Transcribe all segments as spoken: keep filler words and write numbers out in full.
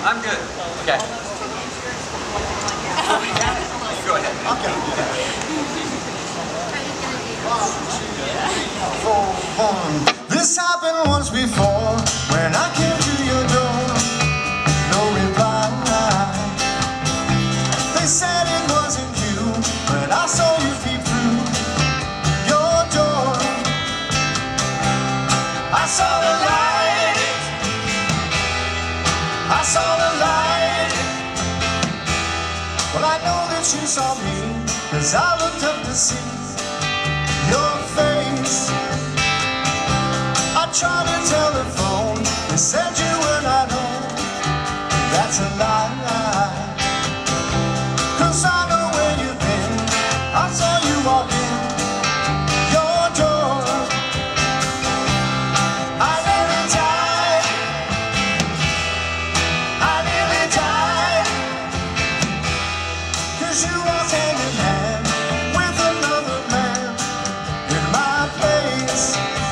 I'm good. Okay. Go ahead. Okay. One, two, three, this happened once before when I came to your door. No reply. They said it wasn't you, but I saw you peep through your door. I saw the light. I saw the light. Well, I know that you saw me, 'cause I looked up to see your face. I tried to telephone, they said you were not home. That's a lie, 'cause I know where you've been. I saw you walk in your door. I nearly died. I nearly died, 'cause you walked hand in hand with another man in my place.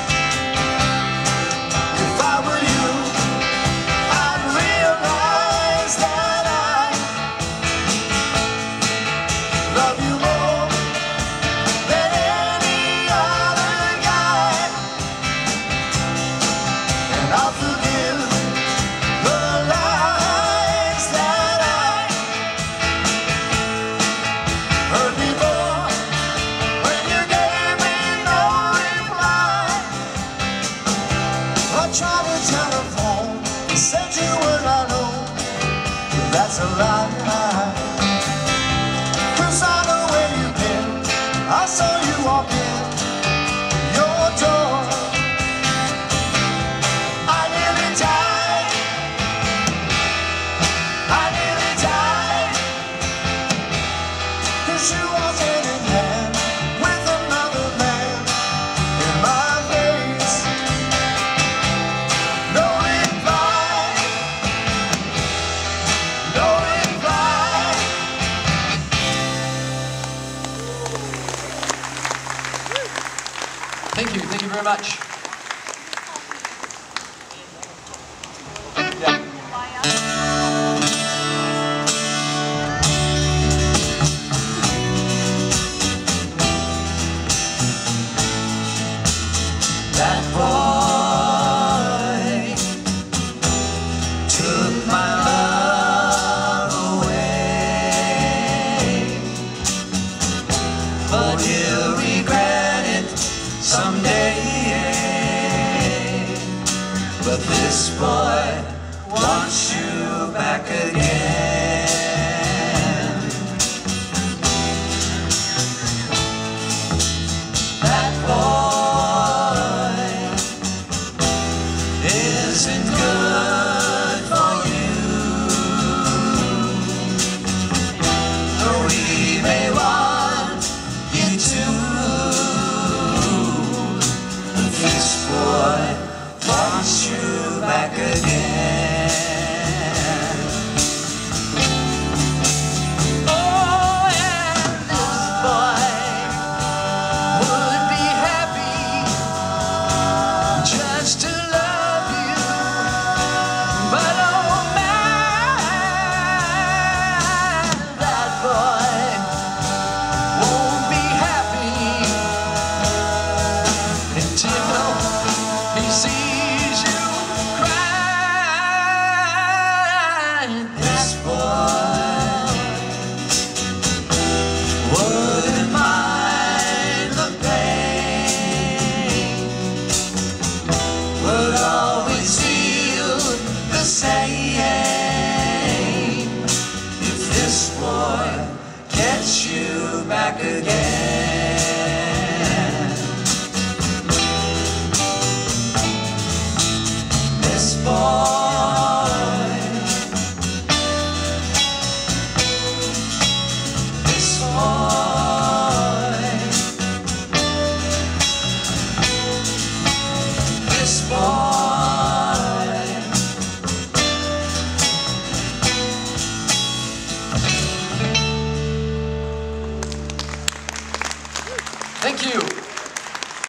If I were you, I'd realize that I love you more than any other guy, and I'll forgive the lies that I heard before when you gave me no reply. I tried to telephone, they said you were not home, but that's a lie, 'cause I know where you've been. I saw you walk in your door. I nearly died. I nearly died, 'cause you walked hand in hand with another man in my place. No reply. No reply. Thank you. Thank you very much. That boy took my love away, but he'll regret it someday. But this boy wants you